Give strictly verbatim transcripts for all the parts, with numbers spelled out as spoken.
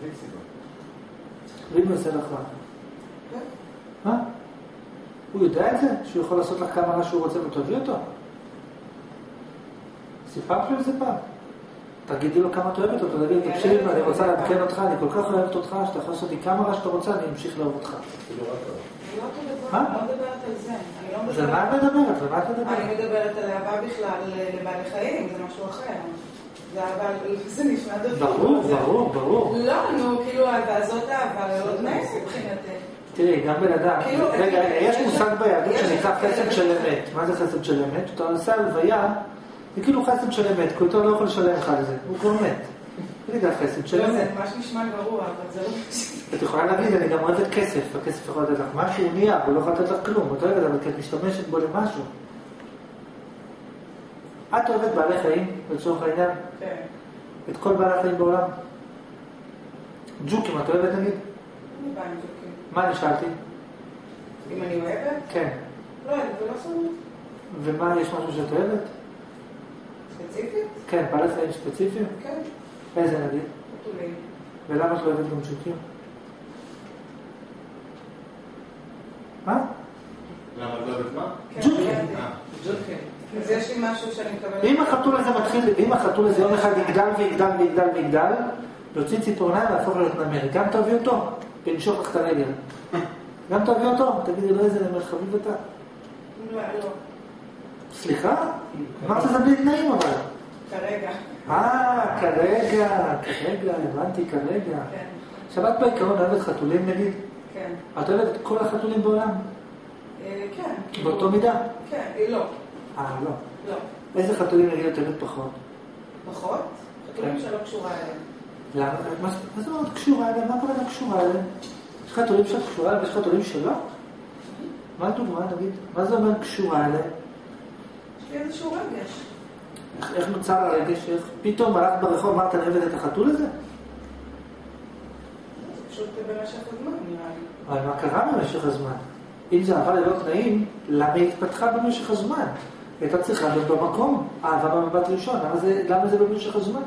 ואם הוא עושה לך מה? מה? הוא יודע את זה? שהוא יכול לעשות לך כמה מה שהוא רוצה ותביא אותו? סיפרת לו את זה פעם? תגידי לו כמה את אוהבת אותו, תגידי, תקשיב, אני רוצה לעדכן אותך, אני כל כך אוהבת אותך, שאתה יכול לעשות לי כמה מה שאתה רוצה, אני אמשיך לאהוב אותך. אני לא מדברת על זה. זה מה את מדברת? ומה את מדברת? אני מדברת על אהבה בכלל לבעלי חיים, זה משהו אחר. זה נשמע דבר. ברור, ברור, ברור. לא, נו, כאילו אהבה זאת אהבה, לא נעים מבחינתי. תראי, גם בן אדם, רגע, יש מושג ביהדות שנקרא חסד של אמת. מה זה חסד של אמת? כשאתה עושה הלוויה, זה כאילו חסד של אמת, כי אותו לא יכול לשלם לך לזה, הוא כבר מת. זה נקרא חסד של אמת. זה ממש נשמע גרוע, אבל זה לא פשוט. את יכולה להגיד, אני גם אוהבת כסף, הכסף יכול לתת לך משהו, הוא נהיה, הוא לא יכול לתת לך כלום, את אוהבת, אבל כי את משתמשת בו למשהו. את אוהבת בעלי חיים, לצורך העניין? כן. את כל בעלי החיים בעולם? ג'וקים, את אוהבת נגיד? אני באה עם ג'וקים. מה אני שאלתי? אם אני אוהבת? כן. לא, אני לא סובבת. ומה, יש משהו שאת אוהבת? ספציפית? כן, בעלי חיים ספציפיים? כן. איזה נגיד? חתולים. ולמה את לא אוהבת גם ג'וקים? מה? למה את לא אוהבת מה? ג'וקים. ג'וקים. אז יש לי משהו שאני מקבלת... אם החתול הזה מתחיל, אם החתול הזה יום אחד יגדל ויגדל ויגדל ויגדל, להוציא ציפורניים והפוך להיות נמר, גם תביא אותו, ונשוך לך את הרגל. גם תביא אותו, תגידי לו איזה נמר חביב אתה. לא, לא. סליחה? אמרת זה בלי תנאים אבל. כרגע. אה, כרגע, כרגע, הבנתי, כרגע. כן. עכשיו את בעיקרון אוהבת חתולים נגיד? כן. את אוהבת את כל החתולים בעולם? כן. באותו מידה? כן, לא. אה, לא. לא. איזה חתולים נגיד את אוהבת פחות? פחות? חתולים שלא קשורה אליהם. למה? מה זאת אומרת קשורה אליהם? מה הכוונה קשורה אליהם? יש חתולים שאת קשורה אליהם ויש חתולים שלא? מה הדוגמה נגיד? מה זה אומר קשורה אליהם? יש לי איזשהו רגש. איך נוצר הרגש? איך פתאום הלכת ברחוב אמרת אני אוהבת את החתול הזה? זה פשוט במשך הזמן נראה לי. אבל מה קרה במשך הזמן? אם זה אהבה ללא תנאים, למה היא התפתחה במשך הזמן? הייתה צריכה להיות במקום, אהבה במבט ראשון, למה זה, למה זה במשך הזמן?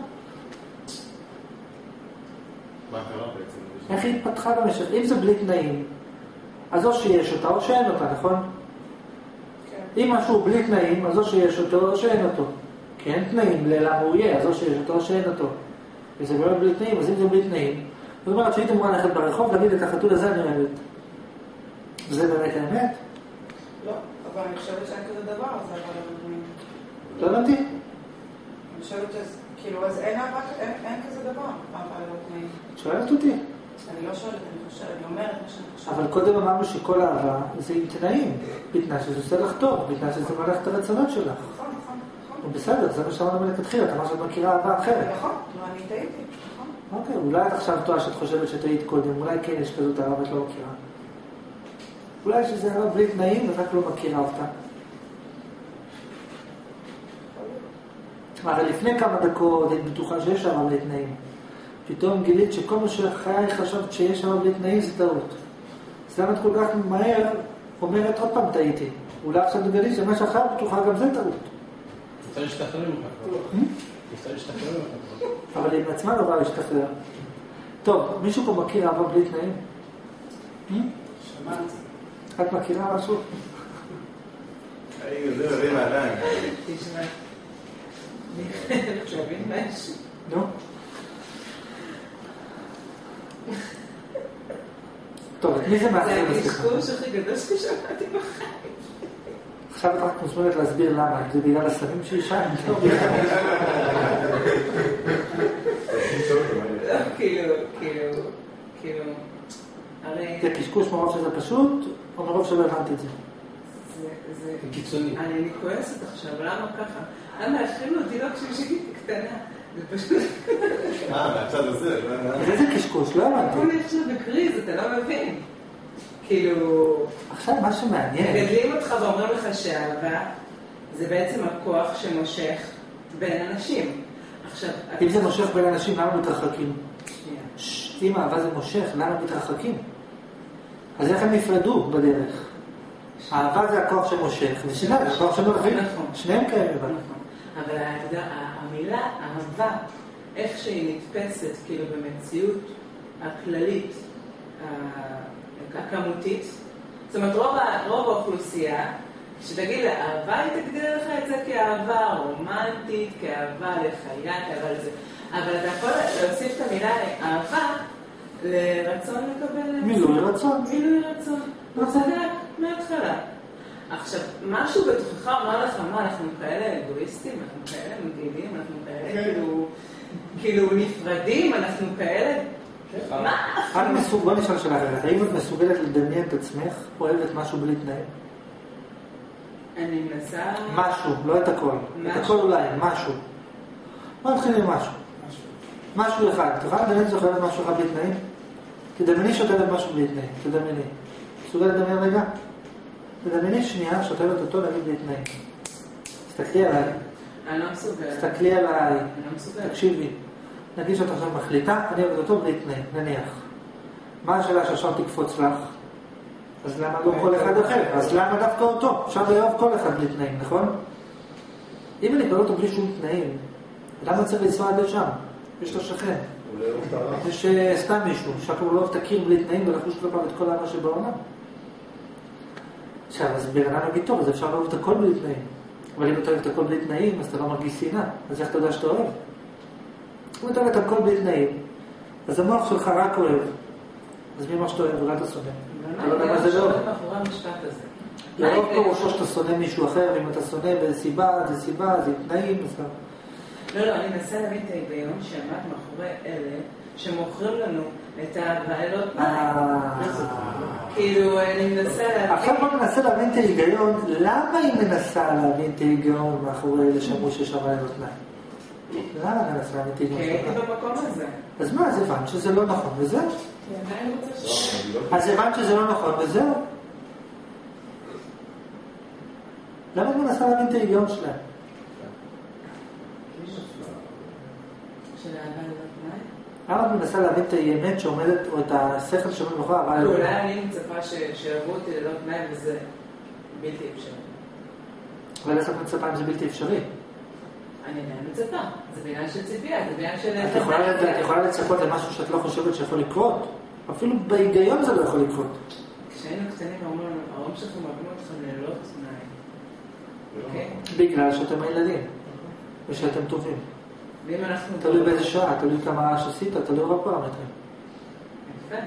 מה קרה בעצם? איך היא התפתחה במשך? אם זה בלי תנאים, אז או שיש אותה או שאין אותה, נכון? כן. אם משהו בלי תנאים, אז או שיש אותו או שאין אותו. כי אין תנאים ללמה הוא יהיה, אז או שיש אותו או שאין אותו. וזה באמת בלי תנאים, אז אם זה בלי תנאים, זאת אומרת שהייתם אמורה ללכת ברחוב, להגיד את החתול הזה אני אוהבת. זה באמת האמת? לא, אבל אני חושבת שאין כזה דבר, אז אבל לא הבנתי? אני חושבת שכאילו, אז אין אהבה, אין כזה דבר, אהבה ללא תנאים. את שואלת אותי? אני לא שואלת, אני חושבת, אני אומרת מה שאני חושבת. אבל קודם אמרנו שכל אהבה זה עם תנאים, בתנאי שזה עושה לך טוב, בתנאי שזה מלך את הרצונות שלך. נכון, נכון, נכון. בסדר, זה מה שאמרנו מלכתחילה, אתה אמרת שאת מכירה אהבה אחרת. נכון, אני טעיתי, נכון. אוקיי, אולי את עכשיו טועה שאת חושבת שטעית קודם, אולי כן יש כזאת אהבה ואת לא מכירה. אולי שזה אהבה בלי תנאים ורק לא מכירה אותה. הרי לפני כמה דקות היית בטוחה שיש אהבה בלי תנאים. פתאום גילית שכל מה שחיי חשבת שיש אהבה בלי תנאים זה טעות. אז למה את כל כך מהר אומרת עוד פעם טעיתי? אולי עכשיו תגלי שמה שאחר בטוחה גם זה טעות. רוצה להשתחרר ממך. רוצה להשתחרר ממך. אבל עם עצמה לא באה להשתחרר. טוב, מישהו פה מכיר אהבה בלי תנאים? שמעתי. את מכירה משהו? אני זה מבין מעדיין. תשמע. אני חושבת משהו. נו? טוב, את מי זה מאחר? זה הקשקוש הכי גדול ששמעתי בחיים. עכשיו את רק מוזמנת להסביר למה, זה בגלל הסמים שאישה? כאילו, כאילו, כאילו, הרי... זה קשקוש מרוב שזה פשוט, או מרוב שלא הבנתי את זה? זה קיצוני. אני כועסת עכשיו, למה ככה? למה הכינו אותי לא כשהייתי קטנה? זה פשוט... אה, מהצד הזה. איזה קשקוש? לא הבנתי. הוא נחשב בקריז, אתה לא מבין. כאילו... עכשיו מה שמעניין... מגדלים אותך ואומרים לך שאהבה זה בעצם הכוח שמושך בין אנשים. עכשיו... אם זה מושך בין אנשים, למה מתרחקים? שנייה. אם אהבה זה מושך, למה מתרחקים? אז איך הם נפרדו בדרך? האהבה זה הכוח שמושך, ושנייה זה הכוח שמרחיב. שניהם כאלה. נכון. אבל המילה אהבה, איך שהיא נתפסת כאילו במציאות, הכללית, הכמותית, זאת אומרת, רוב, רוב האוכלוסייה, שתגיד לה, אהבה היא תגדיר לך את זה כאהבה רומנטית, כאהבה לחיה, כאהבה לזה. אבל אתה יכול להוסיף את המילה אהבה לרצון לקבל... מילוי רצון. מילוי רצון. צדק, מההתחלה. עכשיו, משהו בתוכך אומר לך, מה, אנחנו כאלה אגואיסטים, אנחנו כאלה מגעילים, אנחנו כאלה כאילו, כאילו נפרדים, אנחנו כאלה... מה? את מסוג... בוא נשאל שאלה אחרת. האם את מסוגלת לדמיין את עצמך, אוהבת משהו בלי תנאים? אני מנסה... משהו, לא את הכל. את הכל אולי, משהו. בוא נתחיל עם משהו. משהו אחד. אתה יכול לדמיין שאת אוהבת משהו אחד בלי תנאים? תדמייני שאת אוהבת משהו בלי תנאים. תדמייני. מסוגלת לדמיין רגע? תדמייני שנייה שאת אוהבת אותו להגיד בלי תנאים. תסתכלי עליי. אני לא מסוגלת. תסתכלי עליי. אני לא מסוגלת. תקשיבי. נגיד שאת עכשיו מחליטה, אני אוהבת אותו בלי תנאים. נניח. מה השאלה שעכשיו תקפוץ לך? אז למה לא כל אחד אחר? אז למה דווקא אותו? אפשר לאהוב כל אחד בלי תנאים, נכון? אם אני קורא אותו בלי שום תנאים, למה צריך לנסוע עד לשם? יש לו שכן. יש סתם מישהו, שאפילו לא תכיר בלי תנאים ולחוש כלפיו את כל האמה שבעולם. עכשיו, אז ברענן נגיד טוב, אז אפשר לאהוב את הכל בלי תנאים. אבל אם אתה אוהב את הכל בלי תנאים, אז אתה לא מרגיש שנאה. אז איך אתה יודע שאתה אוהב? אם אתה אוהב את הכל בלי תנאים, אז המוח שלך רק אוהב. אז מי אמר שאתה אוהב? אולי אתה שונא. אתה לא יודע מה זה לא. לא פירושו שאתה שונא מישהו אחר, ואם אתה שונא בסיבה, זה סיבה, זה תנאים, אז לא, לא, אני מנסה להבין את ההיגיון שעמד מאחורי אלה שמוכרים לנו את הבעלות תנאים. כאילו, אני מנסה להבין... עכשיו בוא ננסה להבין את ההיגיון, למה היא מנסה להבין את ההיגיון מאחורי אלה שאמרו שיש הבעלות תנאים? למה היא מנסה להבין את ההיגיון? כי הייתי במקום הזה. אז מה, אז הבנת שזה לא נכון, וזהו? אז הבנת שזה לא נכון, וזהו? למה את מנסה להבין את ההיגיון שלהם? של האהבה ללא תנאי? למה את מנסה להבין את האמת שעומדת, או את השכל שעומד מאחורי האהבה ללא תנאי? אולי אני מצפה שיאהבו אותי ללא תנאי וזה בלתי אפשרי. אבל איך את מצפה אם זה בלתי אפשרי? אני עדיין מצפה, זה בעניין של ציפייה, זה בעניין של... את יכולה לצפות למשהו שאת לא חושבת שיכול לקרות? אפילו בהיגיון זה לא יכול לקרות. כשהיינו קטנים אמרו לנו, ההורים שלכם אוהבים אותך ללא תנאי. בגלל שאתם הילדים, ושאתם טובים. ואם אנחנו... תלוי באיזה שעה, תלוי כמה רעש עשית, תלוי בפרמטרים. יפה.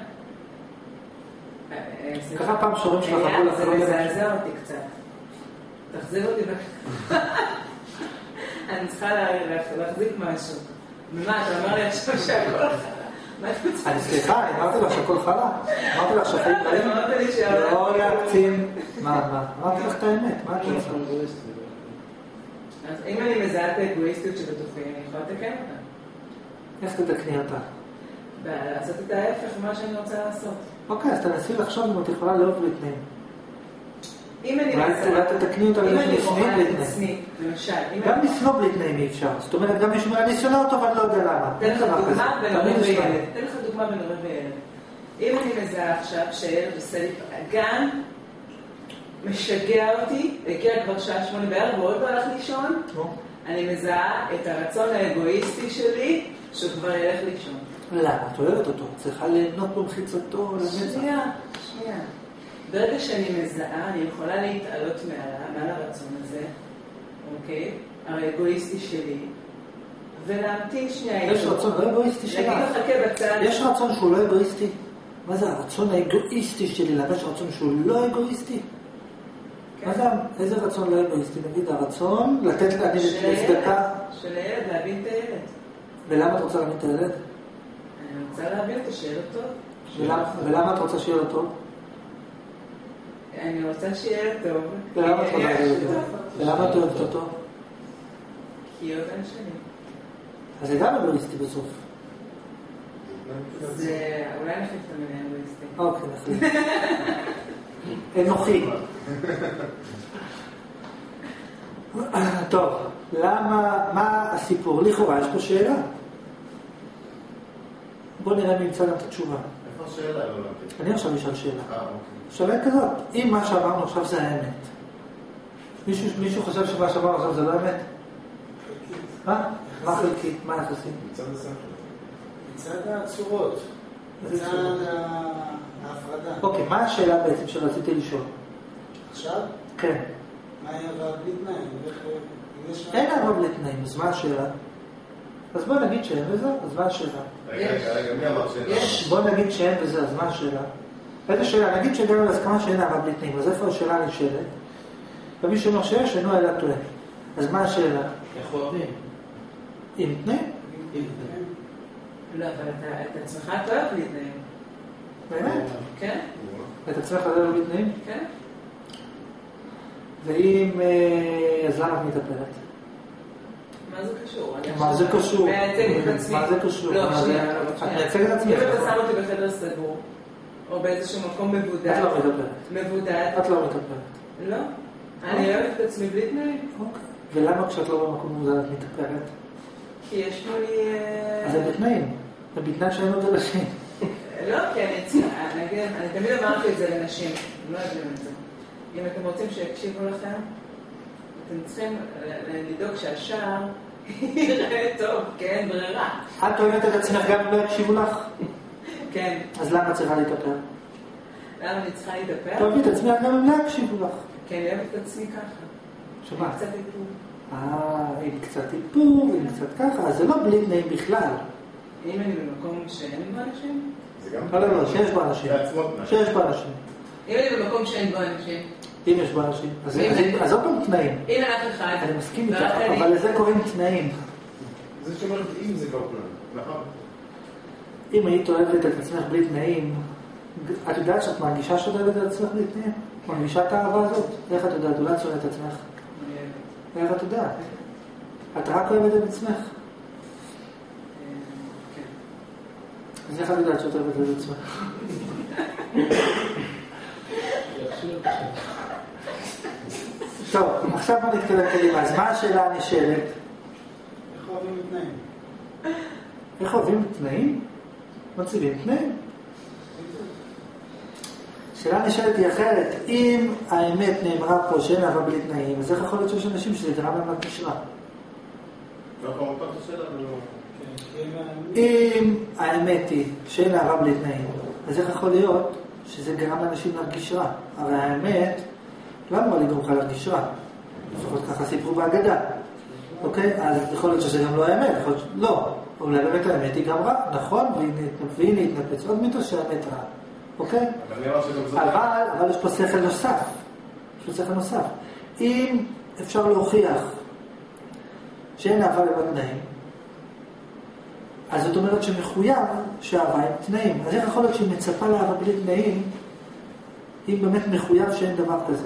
ככה פעם שורים שלך אמרו לך... זה מזעזע אותי קצת. תחזיר אותי בקטע. אני צריכה להחזיק משהו. ומה, אתה אומר לי עכשיו שהכל חלה? אני סליחה, אמרתי לך שהכל חלה. אמרתי לך שהחיים באים. אמרת לי שהכל... לא להקצין. מה, מה? אמרתי לך את האמת. מה את רוצה? אז אם אני מזהה את האגואיסטיות שבתוכי, אני יכולה לתקן אותה. איך תתקני אותה? לעשות את ההפך ממה שאני רוצה לעשות. אוקיי, אז תנסי לחשוב אם את יכולה לאהוב לתנאים. אם אני אולי תתקני אותה אם אני לשנוא רואה בלי את תנאים. עצמי, למשל, גם לשנוא בלי תנאים אי אפשר. זאת אומרת, גם מישהו אומר, אני שונא אותו ואני לא יודע למה. תן לך דוגמה בין הורה וילד. תן לך דוגמה בין הורה וילד. אם אני מזהה עכשיו שילד עושה לי גן, משגע אותי, הגיע כבר שעה שמונה בערב, ועוד לא הלך לישון, אני מזהה את הרצון האגואיסטי שלי, שהוא כבר ילך לישון. למה? את אוהבת אותו. צריכה ליהנות במחיצתו לנצח. שנייה, שנייה. ברגע שאני מזהה, אני יכולה להתעלות מעל הרצון הזה, אוקיי? האגואיסטי שלי, ולהמתין שנייה. יש רצון לא אגואיסטי שלך. להגיד לך כבצד. יש רצון שהוא לא אגואיסטי? מה זה הרצון האגואיסטי שלי? למה יש רצון שהוא לא אגואיסטי? מה זה, איזה רצון לא אגואיסטי? נגיד הרצון לתת לעני לצדקה. של הילד, להבין את הילד. ולמה את רוצה להבין את הילד? אני רוצה להבין אותו, שיהיה לו טוב. ולמה את רוצה שיהיה לו טוב? אני רוצה שיהיה לו טוב. ולמה את רוצה להבין אותו? ולמה את אוהבת אותו? כי הוא בן שלי. אז זה גם אגואיסטי בסוף. זה אולי נחליף את המילה אגואיסטי. אוקיי, נחליף. אנוכי. טוב, למה, מה הסיפור? לכאורה, יש פה שאלה. בוא נראה מי ימצא גם את התשובה. איפה השאלה? לא למדתי. אני עכשיו אשאל שאלה. אה, אוקיי. שאלה כזאת, אם מה שאמרנו עכשיו זה האמת, מישהו, מישהו חושב שמה שאמרנו עכשיו זה לא האמת? מה? מה חלקית? מה יחסים? מצד הספר. מצד הצורות. זה ההפרדה. אוקיי, מה השאלה בעצם שרציתי לשאול? עכשיו? כן. מה היא אהבה בלי תנאים? אין אהבה בלי תנאים, אז מה השאלה? אז בוא נגיד שאין וזהו, אז מה השאלה? רגע, רגע, מי אמר שאין? בוא נגיד שאין וזהו, אז מה השאלה? איזה שאלה? נגיד שהגענו להסכמה שאין אהבה בלי תנאים, אז איפה השאלה נשאלת? ומי שאומר שיש, אינו אלא טועה. אז מה השאלה? איך אוהבים? עם תנאים? עם תנאים. לא, אבל אתה עצמך אתה אוהב בלי תנאים. באמת? כן? את עצמך אתה אוהב בלי תנאים? כן. ואם... אז למה את מטפלת? מה זה קשור? מה זה קשור? מייצג את עצמי. מה זה קשור? לא, שנייה. את מייצגת את עצמך. אם אתה שם אותי בחדר סגור, או באיזשהו מקום מבודד. את לא מדברת. מבודד. את לא מדברת. לא. אני אוהבת את עצמי בלי תנאים. אוקיי. ולמה כשאת לא במקום מבודד את מתאפרת? כי יש לי... אז זה בתנאים. זה בתנאי שאין עוד אנשים. לא, כי אני אציע, אני תמיד אמרתי את זה לנשים, לא יודעים את זה. אם אתם רוצים שיקשיבו לכם, אתם צריכים לדאוג שהשער יראה טוב, כי אין ברירה. את אוהבת את עצמך גם אם לא יקשיבו לך? כן. אז למה את צריכה להתאפר? למה אני צריכה להתאפר? תאהבי את עצמך גם אם לא יקשיבו לך. כי אני אוהבת את עצמי ככה. שמה? קצת איפור. אה, עם קצת איפור, עם קצת ככה, אז זה לא בלי תנאים בכלל. אם אני במקום שאין בו אנשים? זה גם... לא, לא, לא, שיש בו אנשים. שיש בו אנשים. אם אני במקום שאין בו אנשים? אם יש בו אנשים. אז עוד פעם תנאים. אם אין אף אחד. אני מסכים איתך, אבל לזה קוראים תנאים. זה שאומרת, אם זה כבר תנאים. נכון. אם היית אוהבת את עצמך בלי תנאים, את יודעת שאת מרגישה שאת אוהבת את עצמך בלי תנאים? מרגישה את האהבה הזאת? איך את יודעת? אולי את שונאת את עצמך? איך את יודעת? את רק אוהבת את עצמך? אז איך את יודעת שאת אוהבת את עצמך? טוב, עכשיו בוא נתקדם קדימה. אז מה השאלה הנשאלת? איך אוהבים תנאים? איך אוהבים תנאים? מציבים תנאים. שאלה נשאלת היא אחרת. אם האמת נאמרה פה שאין אהבה בלי תנאים, אז איך יכול להיות שיש אנשים שזה גרם להם לקשרה? לא פעם אותך השאלה, אם האמת היא שאין אהבה בלי תנאים, אז איך יכול להיות שזה גרם לאנשים להרגיש רע? הרי האמת לא אמורה לגרום לך להרגיש רע. לפחות ככה סיפרו בהגדה. אוקיי? אז יכול להיות שזה גם לא האמת. יכול להיות לא. אולי באמת האמת היא גם רע. נכון? והנה התנפץ עוד מיתו שהאמת רע. אוקיי? אבל, אבל יש פה שכל נוסף. יש פה שכל נוסף. אם אפשר להוכיח שאין אהבה ללא תנאים, אז זאת אומרת שמחויב שאהבה עם תנאים. אז איך יכול להיות שהיא מצפה לאהבה בלי תנאים, אם באמת מחויב שאין דבר כזה?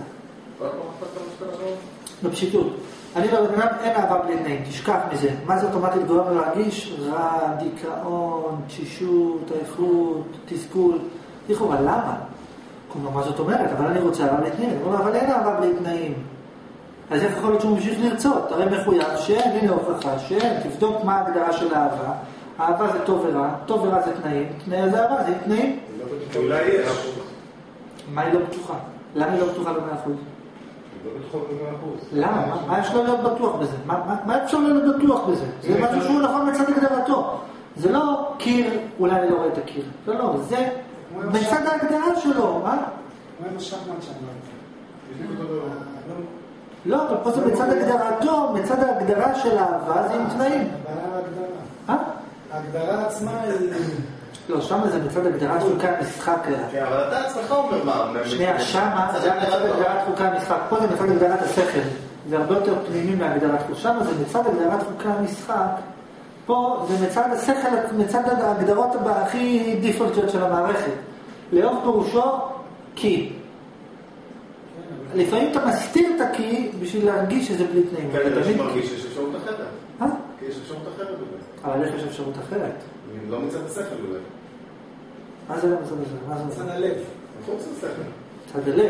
בפשיטות. אני לא יודע, אין אהבה בלי תנאים, תשכח מזה. מה זה אוטומטית גורם לו להרגיש? רע, דיכאון, תשישות, עייפות, תסכול. לכאורה, למה? כלומר, מה זאת אומרת? אבל אני רוצה אהבה בלי תנאים. אבל אין אהבה בלי תנאים. אז איך יכול להיות שהוא ממשיך לרצות? הרי מחויב שאין, הנה הוכחה, שאין. תבדוק מה ההגדרה של אהבה. אהבה זה טוב ורע, טוב ורע זה תנאים, תנאים זה אהבה, זה תנאים. אולי יש. מה היא לא בטוחה? למה היא לא בטוחה במאה אחוז? היא לא בטוחה במאה אחוז. למה? מה יש לו להיות בטוח בזה? מה אפשר להיות בטוח בזה? זה משהו שהוא נכון מצד הגדרתו. זה לא קיר, אולי אני לא רואה את הקיר. לא, לא, זה מצד ההגדרה שלו, מה? כמו עם השחמט שם. לא, אבל פה זה מצד הגדרתו, מצד ההגדרה של האהבה זה עם תנאים. ההגדרה. ההגדרה עצמה היא... לא, שמה זה מצד הגדרת חוקי המשחק. כן, אבל אתה עצמך אומר מה. שנייה, שמה זה מצד הגדרת חוקי המשחק. פה זה מצד הגדרת השכל. זה הרבה יותר פנימי מהגדרת חוקי. שמה זה מצד הגדרת חוקי המשחק. פה זה מצד השכל, מצד ההגדרות הכי דיפולטיות של המערכת. לאהוב פירושו כי. לפעמים אתה מסתיר את הקי בשביל להרגיש שזה בלי תנאים. כן, אתה מרגיש שיש אפשרות אחרת. אה? כי יש אפשרות אחרת אולי. אבל איך יש אפשרות אחרת? לא מצד השכל אולי. מה זה לא מצד השכל? מה זה מצד? מצד הלב. חוץ השכל. מצד הלב.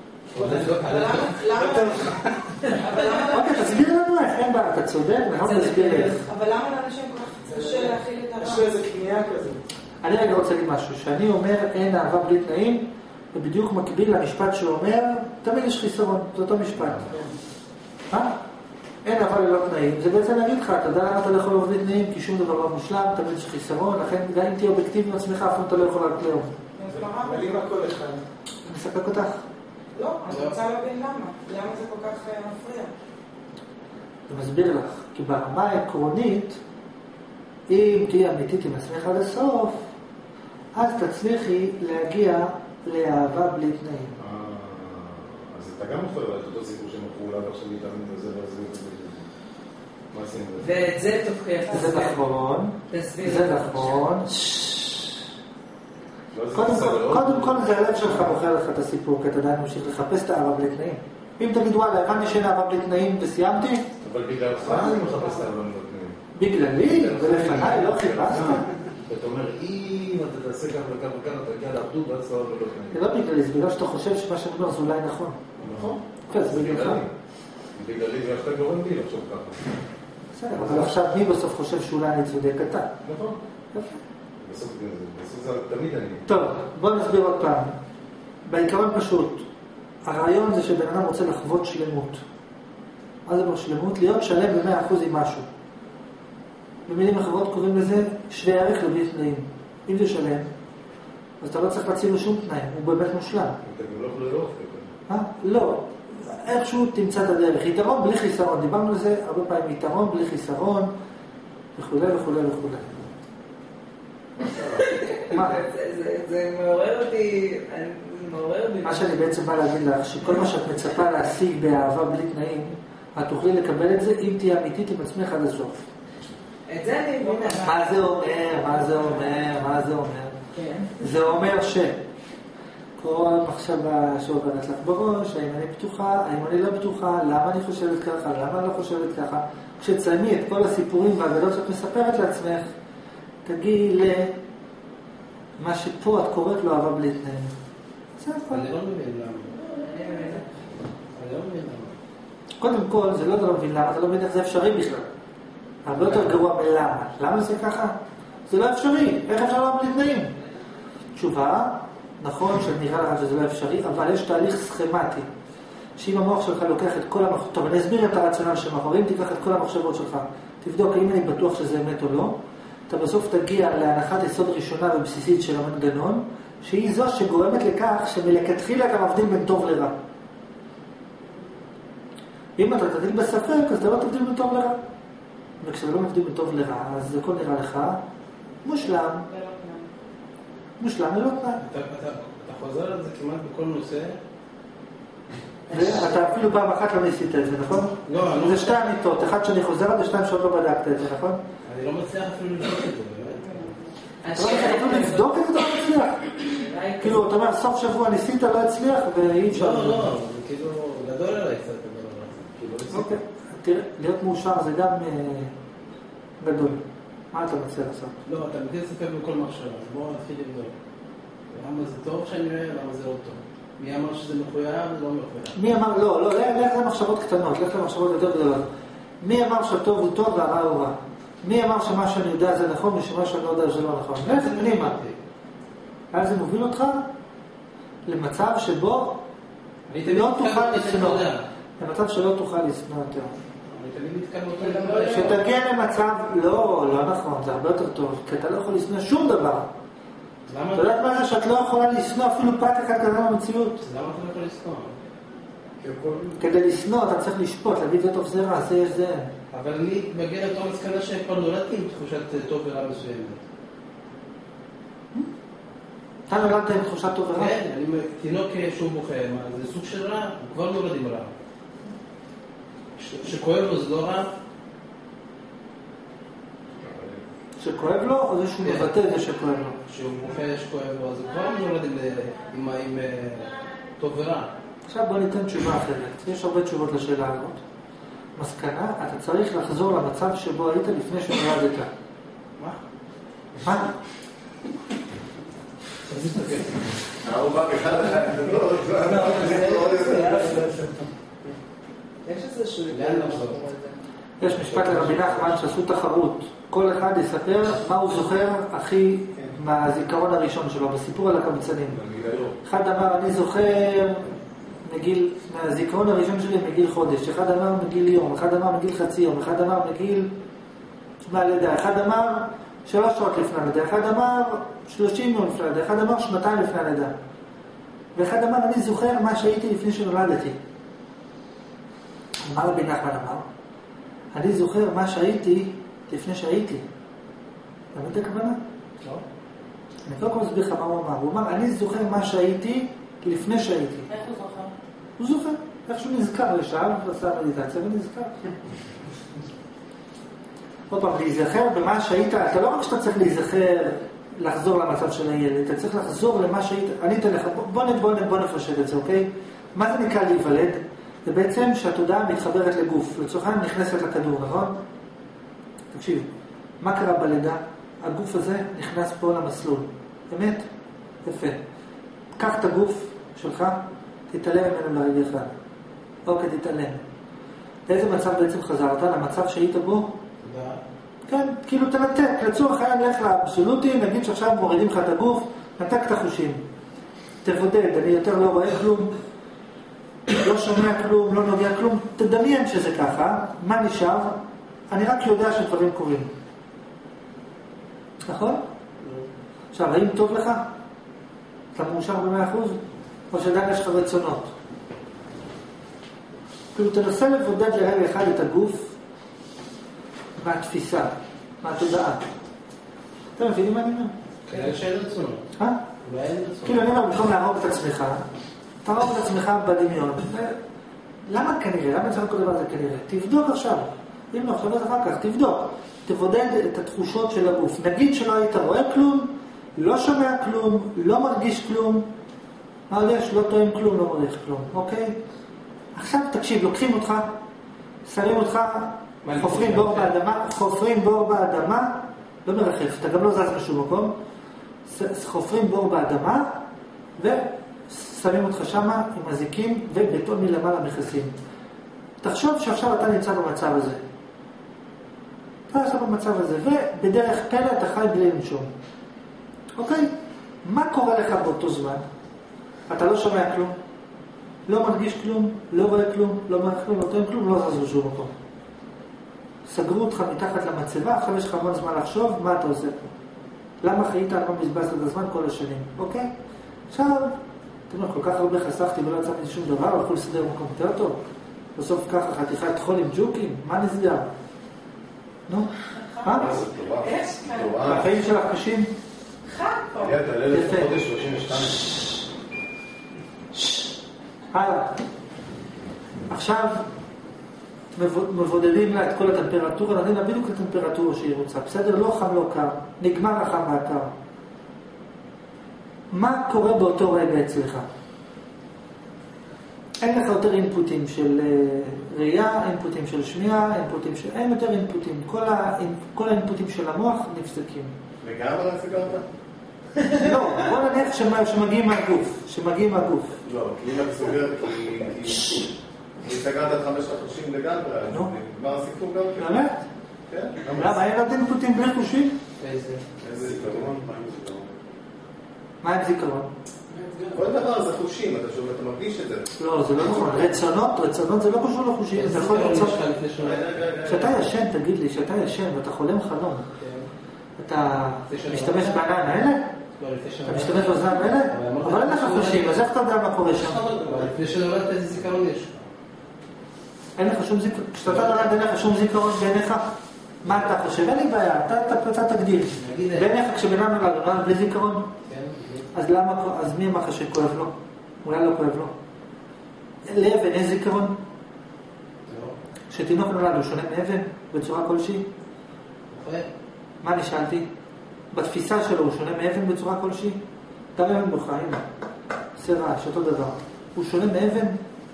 אוקיי, תסביר לנו איך, אין בעיה, אתה צודק, נכון? תסביר איך. אבל למה לאנשים כל כך קשה להכיל את הרע? יש איזה קנייה כזה. אני רגע רוצה להגיד משהו, שאני אומר אין אהבה בלי תנאים, זה בדיוק מקביל למשפט שאומר, תמיד יש חיסרון, זה אותו משפט. אה? אין אבל ללא תנאים, זה בעצם להגיד לך, אתה יודע למה אתה לא יכול לעבוד בלי תנאים, כי שום דבר לא מושלם, תמיד יש חיסרון, לכן גם אם תהיה אובייקטיבי עם עצמך, אף אתה לא יכול רק לאום. אבל אם הכל אחד. אני אספק אותך. לא, אני רוצה להבין למה. למה זה כל כך מפריע? אני מסביר לך, כי ברמה העקרונית, אם תהיה אמיתית עם עצמך עד הסוף, אז תצליחי להגיע לאהבה בלי תנאים. אז אתה גם יכול לראות אותו סיפור שמכרו אולי ועכשיו להתאמן וזה וזה וזה. מה עושים בזה? ואת זה תוכיח. זה נכון, זה נכון. קודם כל זה הלב שלך בוחר לך את הסיפור, כי אתה עדיין ממשיך לחפש את האהבה בלי תנאים. אם תגיד וואלה, הבנתי שאין אהבה בלי תנאים וסיימתי? אבל בגללך אני מחפש את האהבה בלי תנאים. בגללי? ולפניי לא חיפשת? אתה אומר, אם אתה תעשה כך וכך וכך, אתה תגיע לעבדות ואז לא בלא תנאים. זה לא בגללי, זה בגלל שאתה חושב שמה שאני אומר זה אולי נכון. נכון. כן, זה בגללך. בגללי זה שאתה גורם לי לחשוב ככה. בסדר, אבל עכשיו מי בסוף חושב שאולי אני צודק אתה? נכון. בסוף זה תמיד אני. טוב, בואו נסביר עוד פעם. בעיקרון פשוט, הרעיון זה שבן אדם רוצה לחוות שלמות. מה זה אומר שלמות? להיות שלם ב-מאה אחוז עם משהו. במילים אחרות קוראים לזה שווה ערך לבלי תנאים. אם זה שלם, אז אתה לא צריך להציב לו שום תנאים, הוא באמת מושלם. אתה גם לא יכול לראות ככה. אה? לא. איכשהו תמצא את הדרך. יתרון בלי חיסרון. דיברנו על זה הרבה פעמים. יתרון בלי חיסרון וכו' וכו' וכו'. זה מעורר אותי, מעורר בי. מה שאני בעצם בא להגיד לך, שכל מה שאת מצפה להשיג באהבה בלי תנאים, את תוכלי לקבל את זה אם תהיה אמיתית עם עצמך עד הסוף. את זה אני מבינה. מה זה אומר? מה זה אומר? מה זה אומר? זה אומר ש... כל מחשבה שעוברת לך בראש, האם אני פתוחה, האם אני לא פתוחה, למה אני חושבת ככה, למה אני לא חושבת ככה. כשתסיימי את כל הסיפורים והגדול שאת מספרת לעצמך, תגיעי למה שפה את קוראת לו אהבה בלי תנאים. זה הכל. אני לא מבין למה. אני לא מבין למה. קודם כל, זה לא אתה לא מבין למה, אתה לא מבין איך זה אפשרי בכלל. הרבה יותר גרוע מלמה. למה זה ככה? זה לא אפשרי. איך אפשר אהבה בלי תנאים? תשובה, נכון שנראה לך שזה לא אפשרי, אבל יש תהליך סכמטי. שאם המוח שלך לוקח את כל המחשבות, טוב, אני אסביר את הרציונל שמאחורים, תיקח את כל המחשבות שלך, תבדוק האם אני בטוח שזה אמת או לא, אתה בסוף תגיע להנחת יסוד ראשונה ובסיסית של המנגנון, שהיא זו שגורמת לכך שמלכתחילה גם מבדיל בין טוב לרע. אם אתה תבדיל בספק, אז אתה לא תבדיל בין טוב לרע. וכשאתה לא מבדיל בין טוב לרע, אז הכל נראה לך מושלם. מושלם ללא תנאי. אתה חוזר על זה כמעט בכל נושא. אתה אפילו פעם אחת לא ניסית את זה, נכון? לא. זה שתי אמיתות, אחד שאני חוזר על זה, שתיים שעוד לא בדקת את זה, נכון? אני לא מצליח אפילו לבדוק את זה, באמת. אתה לא מצליח אפילו לבדוק את זה, אתה לא מצליח. כאילו, אתה אומר, סוף שבוע ניסית, לא הצליח, ואי אפשר. לא, לא, זה כאילו גדול עליי קצת הדבר הזה. אוקיי, תראה, להיות מאושר זה גם גדול. מה אתה מציע לעשות? לא, אתה מתחיל לספק בכל מחשבה, אז בואו נתחיל לבדוק. למה זה טוב שאני רואה, למה זה לא טוב? מי אמר שזה מחויב, זה לא מחויב. מי אמר, לא, לא, לך למחשבות קטנות, לך למחשבות יותר גדולות. מי אמר שהטוב הוא טוב והרע הוא רע? מי אמר שמה שאני יודע זה נכון ושמה שאני לא יודע זה לא נכון? לך פנימה. אז זה מוביל אותך למצב שבו לא תוכל לשנוא. למצב שלא תוכל לשנוא יותר. שתגיע למצב, לא, לא נכון, זה הרבה יותר טוב, כי אתה לא יכול לשנוא שום דבר. אתה יודעת מה זה שאת לא יכולה לשנוא אפילו פרט אחד קטן במציאות? למה אתה לא יכול לשנוא? כדי לשנוא אתה צריך לשפוט, להגיד זה טוב זה רע, זה יש זה. אבל אני מגיע לתור מסקנה שכבר נולדתי עם תחושת טוב ורע מסוימת. אתה נולדת עם תחושת טוב ורע? כן, אני תינוק שהוא בוכה, זה סוג של רע, הוא כבר נולד עם רע. שכואב לו זה לא רע? שכואב לו או זה שהוא מבטא את זה שכואב לו? שהוא בוכה שכואב לו, אז הוא כבר נולד עם טוב ורע. עכשיו בוא ניתן תשובה אחרת. יש הרבה תשובות לשאלה הזאת. מסקנה, אתה צריך לחזור למצב שבו היית לפני שנולדת. מה? מה? הוא בא בכלל יש איזה שהוא... יש משפט לרבי נחמן שעשו תחרות. כל אחד יספר מה הוא זוכר הכי מהזיכרון הראשון שלו, בסיפור על הקבצנים. אחד אמר, אני זוכר מגיל, מהזיכרון הראשון שלי מגיל חודש, אחד אמר מגיל יום, אחד אמר מגיל חצי יום, אחד אמר מגיל מהלידה, אחד אמר שלוש שעות לפני הלידה, אחד אמר שלושים יום לפני הלידה, אחד אמר שנתיים לפני הלידה. ואחד אמר, אני זוכר מה שהייתי לפני שנולדתי. מה רבי נחמן אמר? אני זוכר מה שהייתי לפני שהייתי. אתה מבין את הכוונה? לא. אני קודם כל אסביר לך מה הוא אמר. הוא אמר, אני זוכר מה שהייתי לפני שהייתי. איך הוא זוכר? הוא זוכר. איך שהוא נזכר לשם, ועשה מדיטציה ונזכר. עוד פעם, להיזכר במה שהיית, אתה לא רק שאתה צריך להיזכר, לחזור למצב של הילד, אתה צריך לחזור למה שהיית, אני אתן לך, בוא, בוא, בוא נפשט את זה, אוקיי? מה זה נקרא להיוולד? זה בעצם שהתודעה מתחברת לגוף, לצורך העניין נכנסת לכדור, נכון? תקשיב, מה קרה בלידה? הגוף הזה נכנס פה למסלול, באמת? יפה. קח את הגוף שלך, תתעלם ממנו לרגע אחד. אוקיי, תתעלם. לאיזה מצב בעצם חזרת? למצב שהיית בו? תודה. כן, כאילו תנתק, לצורך העניין לך לאבסולוטי, נגיד שעכשיו מורידים לך את הגוף, נתק את החושים. תבודד, אני יותר לא רואה כלום, לא שומע כלום, לא נוגע כלום, תדמיין שזה ככה, מה נשאר? אני רק יודע שדברים קורים. נכון? עכשיו, האם טוב לך? אתה מאושר במאה אחוז? או שעדיין יש לך רצונות? כאילו תנסה לבודד לרגע אחד את הגוף מהתפיסה, מהתודעה. אתם מבינים מה אני אומר? כן, שאין רצונות. אה? אולי אין רצונות. כאילו אני אומר, במקום להרוג את עצמך, תהרוג את עצמך בדמיון. למה כנראה? למה צריך כל דבר זה כנראה? תבדוק עכשיו. אם לא, עכשיו אחר כך, תבדוק. תבודד את התחושות של הגוף. נגיד שלא היית רואה כלום, לא שומע כלום, לא מרגיש כלום, מרגיש, לא טועם כלום, לא מרגיש כלום, אוקיי? עכשיו תקשיב, לוקחים אותך, שמים אותך, חופרים בור באדמה, חופרים בור באדמה, לא מרחף, אתה גם לא זז משום מקום, חופרים בור באדמה, ושמים אותך שמה עם הזיקים, ובטון מלמעלה מכסים. תחשוב שעכשיו אתה נמצא במצב הזה. אתה נמצא במצב הזה, ובדרך פלא אתה חי בלי לנשום. אוקיי? מה קורה לך באותו זמן? אתה לא שומע כלום, לא מרגיש כלום, לא רואה כלום, לא מרגיש כלום, לא טועם כלום, לא זז בשום מקום. סגרו אותך מתחת למצבה, עכשיו יש לך המון זמן לחשוב, מה אתה עושה פה? למה חיית על מה מזבזת את הזמן כל השנים? אוקיי? עכשיו, אתם יודעים, כל כך הרבה חסכתי ולא יצאתי שום דבר, הלכו לסדר במקום יותר טוב. בסוף ככה חתיכת חול עם ג'וקים, מה נסגר? נו? מה? יש כאן. החיים שלך קשים? חד פה. היה תעלה לחודש שלושים ושתיים. הלאה. עכשיו מבודדים לה את כל הטמפרטורה, נותנים לה בדיוק את הטמפרטורה שהיא רוצה. בסדר? לא חם, לא קר. נגמר החם והקר. מה קורה באותו רגע אצלך? אין לך יותר אינפוטים של ראייה, אינפוטים של שמיעה, אינפוטים של... אין יותר אינפוטים. כל, ה... כל האינפוטים של המוח נפסקים. לגמרי סגרת? לא, בוא נניח שמגיעים מהגוף, שמגיעים מהגוף. לא, כי אם אתה סוגר, כי סגרת את חמשת החושים לגמרי, נגמר הסיפור גם כן. באמת? כן. למה, אין עוד אינפוטים בלי חושים? איזה? איזה זיכרון? מה עם זיכרון? כל דבר זה חושים, אתה שומע, אתה מרגיש את זה. לא, זה לא נכון. רצונות, רצונות זה לא קשור לחושים. זה יכול לרצות. כשאתה ישן, תגיד לי, כשאתה ישן ואתה חולם חלום, אתה משתמש בעיניים האלה? אתה משתמש באוזניים האלה? אבל אין לך חושים, אז איך אתה יודע מה קורה שם? לפני שנולדת איזה זיכרון יש? אין לך שום זיכרון. כשאתה נולד אין לך שום זיכרון בעיניך? מה אתה חושב? אין לי בעיה, אתה תגדיר. בעיניך כשבן אדם נולד, נולד בלי זיכרון? אז למה, אז מי אמר לך שכואב לו? אולי לא כואב לו. לאבן, אין זיכרון? שתינוק נולד, הוא שונה מאבן בצורה כלשהי? מה אני שאלתי? בתפיסה שלו הוא שונה מאבן בצורה כלשהי? גם אבן בוכה, הנה. עושה רעש, אותו דבר. הוא שונה מאבן?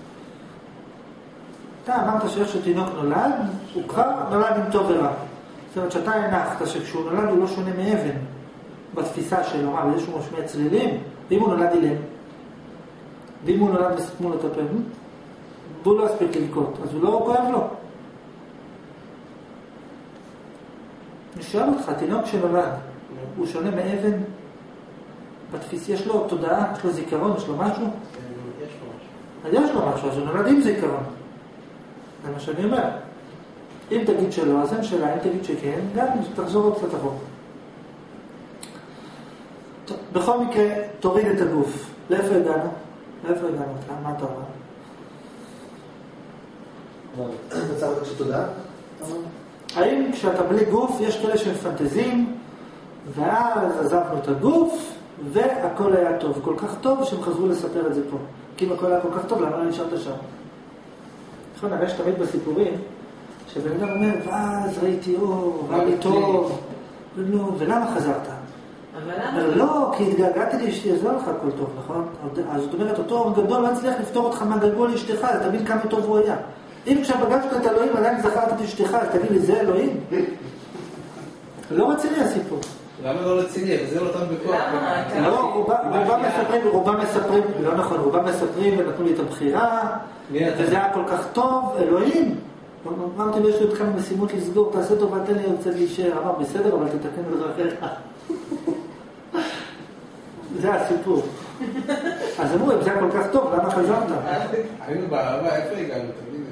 אתה אמרת שאיך שתינוק נולד, הוא כבר נולד עם טוב ורע. זאת אומרת שאתה הנחת שכשהוא נולד הוא לא שונה מאבן. בתפיסה שלו, מה, בזה שהוא משמיע צלילים? ואם הוא נולד אילם? ואם הוא נולד וסתמו לו את הפה? והוא לא הספיק לבכות, אז הוא לא כואב לו. אני שואל אותך, תינוק שנולד, הוא שונה מאבן? בתפיסה, יש לו תודעה, יש לו זיכרון, יש לו משהו? יש לו משהו. אז יש לו משהו, אז הוא נולד עם זיכרון. זה מה שאני אומר. אם תגיד שלא, אז אין שאלה, אם תגיד שכן, גם תחזור עוד קצת אחורה. בכל מקרה, תוריד את הגוף. לאיפה הגענו? לאיפה הגענו? מה אתה אומר? מצב רק שתודה? האם כשאתה בלי גוף, יש כאלה שמפנטזים, ואז עזבנו את הגוף, והכל היה טוב. כל כך טוב שהם חזרו לספר את זה פה. כי אם הכל היה כל כך טוב, למה לא נשארת שם? נכון, הרי שתמיד בסיפורים, שבן אדם אומר, ואז ראיתי אור, ראיתי טוב, ולמה חזרת? אבל למה? לא, כי התגעגעתי לאשתי, אז לא לך הכל טוב, נכון? אז זאת אומרת, אותו אור גדול לא הצליח לפתור אותך מהגלגול לאשתך, אז תבין כמה טוב הוא היה. אם כשפגשת את אלוהים, עדיין זכרת את אשתך, אז תגיד לי, זה אלוהים? לא רציני הסיפור. למה לא רציני? זה לא אותם בכוח. למה? לא, רובם מספרים, רובם מספרים, לא נכון, רובם מספרים ונתנו לי את הבחירה, וזה היה כל כך טוב, אלוהים. אמרתי לו, יש לי עוד כמה משימות לסגור, תעשה טובה, תן לי רוצה להישאר. אמר, בסדר, אבל תתקן בדרכיך. זה הסיפור. אז אמרו, אם זה היה כל כך טוב, למה חזרת? היינו באהבה, איפה הגענו? תמיד.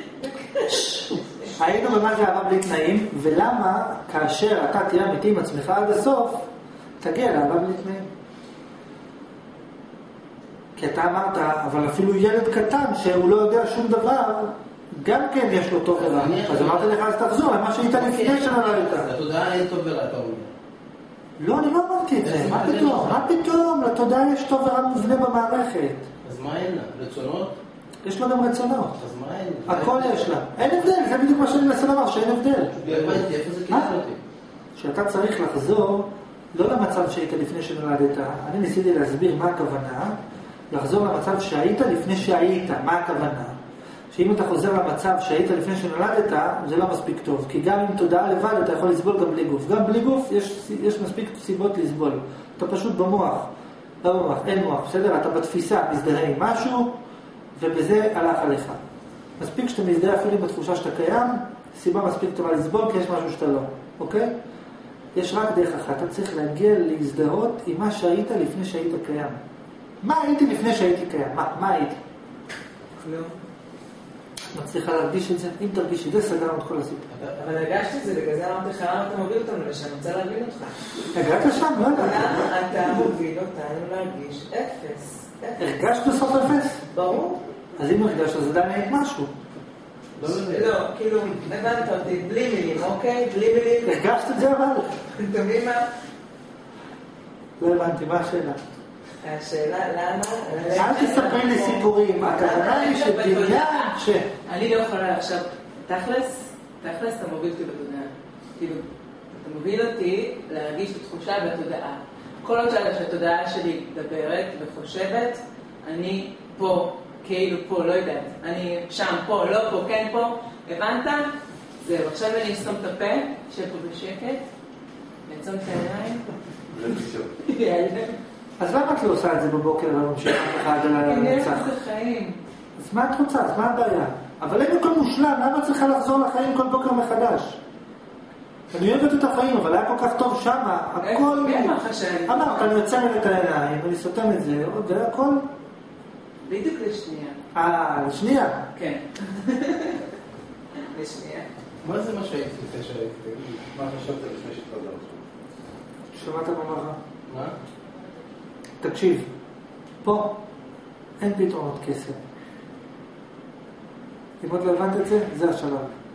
היינו במה זה אהבה בלי תנאים, ולמה כאשר אתה תהיה אמיתי עם עצמך עד הסוף, תגיע לאהבה בלי תנאים. כי אתה אמרת, אבל אפילו ילד קטן שהוא לא יודע שום דבר, גם כן יש לו טוב ורע. אז אמרתי לך, אז תחזור למה שהיית לפני שנולדת. לתודעה אין טוב ורע, אתה אומר. לא, אני לא אמרתי את זה. מה פתאום? מה פתאום? לתודעה יש טוב ורע מובנה במערכת. אז מה אין לה? רצונות? יש לה גם רצונות. אז מה אין? הכל יש לה. אין הבדל, זה בדיוק מה שאני מנסה לומר, שאין הבדל. איפה זה כיוון אותי? שאתה צריך לחזור, לא למצב שהיית לפני שנולדת, אני ניסיתי להסביר מה הכוונה, לחזור למצב שהיית לפני שהיית, מה הכוונה? שאם אתה חוזר למצב שהיית לפני שנולדת, זה לא מספיק טוב, כי גם אם תודעה לבד אתה יכול לסבול גם בלי גוף. גם בלי גוף יש, יש מספיק סיבות לסבול. אתה פשוט במוח, לא במוח, אין מוח, בסדר? אתה בתפיסה מזדהה עם משהו, ובזה הלך עליך. מספיק שאתה מזדהה אפילו בתחושה שאתה קיים, סיבה מספיק טובה לסבול, כי יש משהו שאתה לא, אוקיי? יש רק דרך אחת, אתה צריך להגיע להזדהות עם מה שהיית לפני שהיית קיים. מה הייתי לפני שהייתי קיים? מה, מה הייתי? לא. מצליחה להרגיש את זה? אם תרגיש את זה, סגרנו את כל הסיפור. אבל הרגשתי את זה, בגלל זה אמרתי לך, למה אתה מוביל אותנו לשם? אני רוצה להבין אותך. הגעת לשם? לא יודע. למה אתה מוביל אותנו להרגיש אפס? הרגשת בסוף אפס? ברור. אז אם הרגשת, אז עדיין היית משהו. לא, כאילו, הבנת אותי, בלי מילים, אוקיי? בלי מילים. הרגשת את זה אבל? אתה מבין מה? לא הבנתי, מה השאלה? השאלה, למה? אל תספרי לי סיפורים, הכוונה היא שדמיין ש... אני לא יכולה עכשיו, תכלס, תכלס אתה מוביל אותי בתודעה. כאילו, אתה מוביל אותי להרגיש את התחושה בתודעה. כל עוד שהתודעה שלי מדברת וחושבת, אני פה, כאילו פה, לא יודעת. אני שם, פה, לא פה, כן פה. הבנת? זהו, עכשיו אני אסתום את הפה, אשב פה בשקט, נעצום את העיניים. יאללה. אז למה את לא עושה את זה בבוקר וממשיכה אחד על כי נראה הנצח? זה חיים. אז מה את רוצה? אז מה הבעיה? אבל אין הכל מושלם, למה צריכה לחזור לחיים כל בוקר מחדש? אני אוהבת את החיים, אבל היה כל כך טוב שמה, הכל... מי אמר לך שאני... אמרת, אני יוצא לי את העיניים, ואני סותם את זה, זה הכל... בדיוק לשנייה. אה, לשנייה. כן. לשנייה. מה זה מה שהייתי לפני שהייתי? מה חשבת לפני שהתחזרת? שמעת במראה? מה? תקשיב, פה אין פתרונות כסף. אם עוד לא הבנת את זה, זה השלב.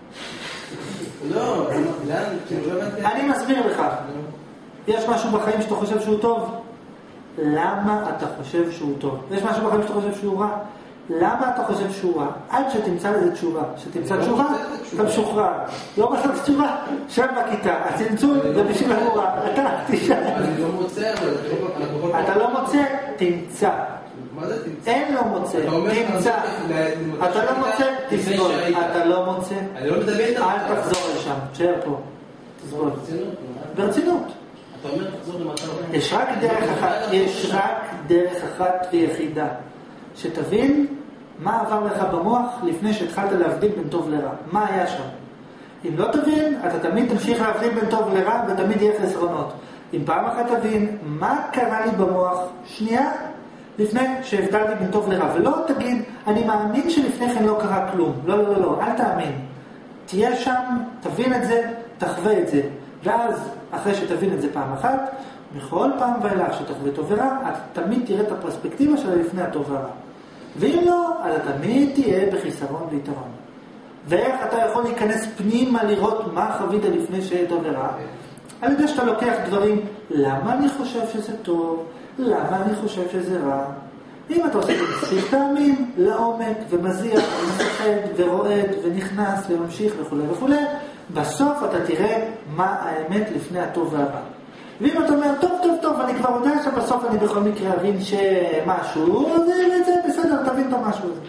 לא, לאן? כאילו לא הבנתי. אני מסביר לך. יש משהו בחיים שאתה חושב שהוא טוב? למה אתה חושב שהוא טוב? יש משהו בחיים שאתה חושב שהוא רע? למה אתה חושב שהוא רע? עד שתמצא לזה תשובה. שתמצא תשובה, אתה משוחרר. לא בסוף תשובה, שם בכיתה. הצמצום זה בשביל הרע. אתה תשאל. אני לא מוצא, אבל... אתה לא מוצא, תמצא. מה זה תמצא? אין לא מוצא, תמצא. אתה לא מוצא, תסבול. אתה לא מוצא, אני לא מדבר איתך. אל תחזור לשם, תשאר פה. תסבול. ברצינות. אתה אומר תחזור למצב. יש רק דרך אחת, יש רק דרך אחת ויחידה. שתבין מה עבר לך במוח לפני שהתחלת להבדיל בין טוב לרע. מה היה שם? אם לא תבין, אתה תמיד תמשיך להבדיל בין טוב לרע ותמיד יהיה חסרונות. אם פעם אחת תבין מה קרה לי במוח, שנייה, לפני שהבדלתי בין טוב לרע, ולא תגיד, אני מאמין שלפני כן לא קרה כלום. לא, לא, לא, לא, אל תאמין. תהיה שם, תבין את זה, תחווה את זה. ואז, אחרי שתבין את זה פעם אחת, בכל פעם ואילך שתחווה טוב ורע, אתה תמיד תראה את הפרספקטיבה שלה לפני הטוב ורע. ואם לא, אז תמיד תהיה בחיסרון ויתרון. ואיך אתה יכול להיכנס פנימה לראות מה חווית לפני שיהיה טוב ורע? על ידי שאתה לוקח דברים, למה אני חושב שזה טוב? למה אני חושב שזה רע? אם אתה עושה את מספיק פעמים, לעומק ומזיח ומפחד ורועד ונכנס וממשיך וכו' וכו', בסוף אתה תראה מה האמת לפני הטוב והרע. ואם אתה אומר, טוב, טוב, טוב, אני כבר יודע שבסוף אני בכל מקרה אבין שמשהו, אז זה בסדר, תבין את המשהו הזה.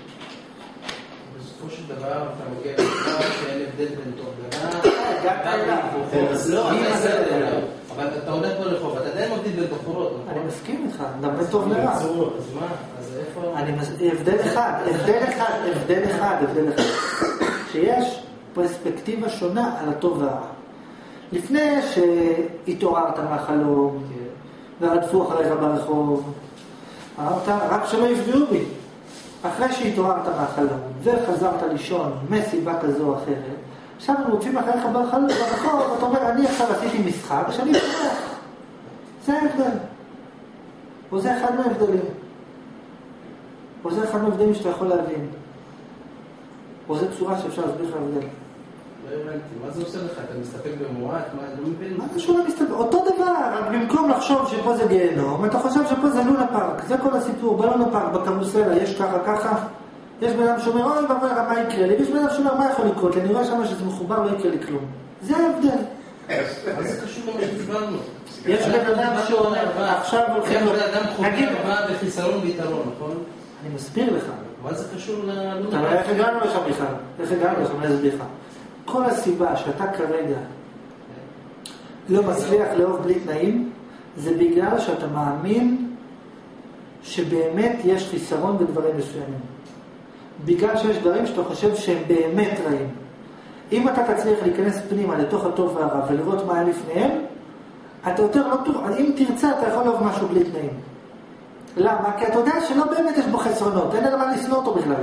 בסופו של דבר אתה מגיע לדבר שאין הבדל בין טוב לרע. הגעת אליו. לא, אני מסדר אליו. אבל אתה עודד פה לחוב, אתה עדיין מבדיל בין תוכרות. אני מסכים איתך, גם בין טוב לרע. אז מה? אז איפה? הבדל אחד, הבדל אחד, הבדל אחד, הבדל אחד. שיש פרספקטיבה שונה על הטוב והרע. לפני שהתעוררת מהחלום, ורדפו אחריך ברחוב, אמרת, רק שלא יפגעו בי. אחרי שהתעוררת מהחלום, וחזרת לישון מסיבה כזו או אחרת, עכשיו הם רוצים אחריך ברחוב, ואתה אומר, אני עכשיו עשיתי משחק, שאני אשמח. זה ההבדל. או זה אחד מההבדלים. או זה אחד מההבדלים שאתה יכול להבין. או זה צורה שאפשר להסביר לך ההבדל. לא הבנתי, מה זה עושה לך? אתה מסתפק במועט? מה, אני לא מבין? מה זה שונה מסתפק? אותו דבר, רק במקום לחשוב שפה זה גיהנום, אתה חושב שפה זה לונה פארק. זה כל הסיפור, בלונה פארק, בקרוסלה, יש ככה ככה. יש בן אדם שאומר, אוי בבא, מה יקרה לי? ויש בן אדם שאומר, מה יכול לקרות? אני רואה שמה שזה מחובר, לא יקרה לי כלום. זה ההבדל. מה זה קשור למה שדיברנו? יש בן אדם שאומר, עכשיו הולכים... יש בן אדם חובר בחיסרון ויתרון, נכון? אני מסביר לך. מה זה קשור ללונה אתה רואה איך הגענו לך בכלל? איך הגענו לך? אני אסביר לך. כל הסיבה שאתה כרגע לא מצליח לאהוב בלי תנאים, זה בגלל שאתה מאמין שבאמת יש חיסרון בדברים מסוימים. בגלל שיש דברים שאתה חושב שהם באמת רעים. אם אתה תצליח להיכנס פנימה לתוך הטוב והרע ולראות מה היה לפניהם, אתה יותר לא טוב. אם תרצה, אתה יכול לאהוב משהו בלי תנאים. למה? כי אתה יודע שלא באמת יש בו חסרונות, אין למה לשנוא אותו בכלל.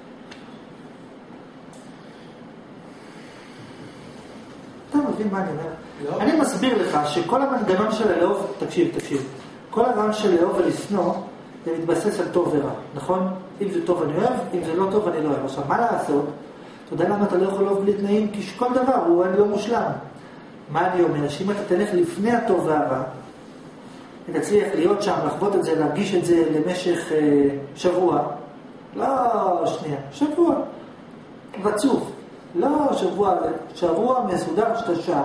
אתה מבין מה אני אומר? לא. אני מסביר לך שכל המנגנון של הלאהוב, תקשיב, תקשיב, כל הרעיון של לאהוב ולשנוא, זה מתבסס על טוב ורע, נכון? אם זה טוב אני אוהב, אם זה לא טוב אני לא אוהב. עכשיו, מה לעשות? אתה יודע למה אתה לא יכול לאהוב בלי תנאים? כי שכל דבר הוא לא מושלם. מה אני אומר? שאם אתה תלך לפני הטוב והרע, ותצליח להיות שם, לחוות את זה, להרגיש את זה למשך אה, שבוע, לא שנייה, שבוע, רצוף. לא שבוע, שבוע מסודר שאתה שם.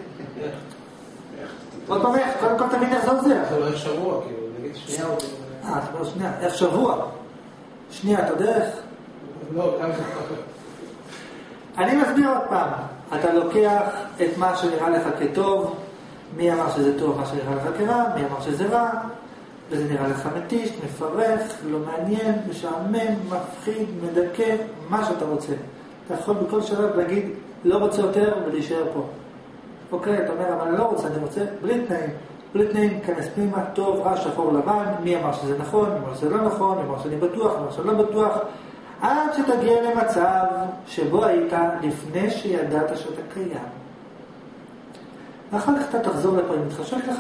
עוד פעם איך, קודם כל תמיד איך זה עוזר. זה לא איך שבוע, כאילו, נגיד שנייה או... אה, אתה אומר שנייה, איך שבוע? שנייה, אתה יודע איך? לא, כמה זה... אני מסביר עוד פעם. אתה לוקח את מה שנראה לך כטוב, מי אמר שזה טוב, מה שנראה לך כרע, מי אמר שזה רע, וזה נראה לך מתיש, מפרך, לא מעניין, משעמם, מפחיד, מדכא, מה שאתה רוצה. אתה יכול בכל שלב להגיד, לא רוצה יותר ולהישאר פה. אוקיי, אתה אומר, אבל אני לא רוצה, אני רוצה בלי תנאים. בלי תנאים, כנס פנימה, טוב, רע, שחור, לבן, מי אמר שזה נכון, מי אמר שזה לא נכון, מי אמר שאני בטוח, מי אמר שאני לא בטוח, עד שתגיע למצב שבו היית לפני שידעת שאתה קיים. ואחר כך אתה תחזור לפה, אם מתחשק לך,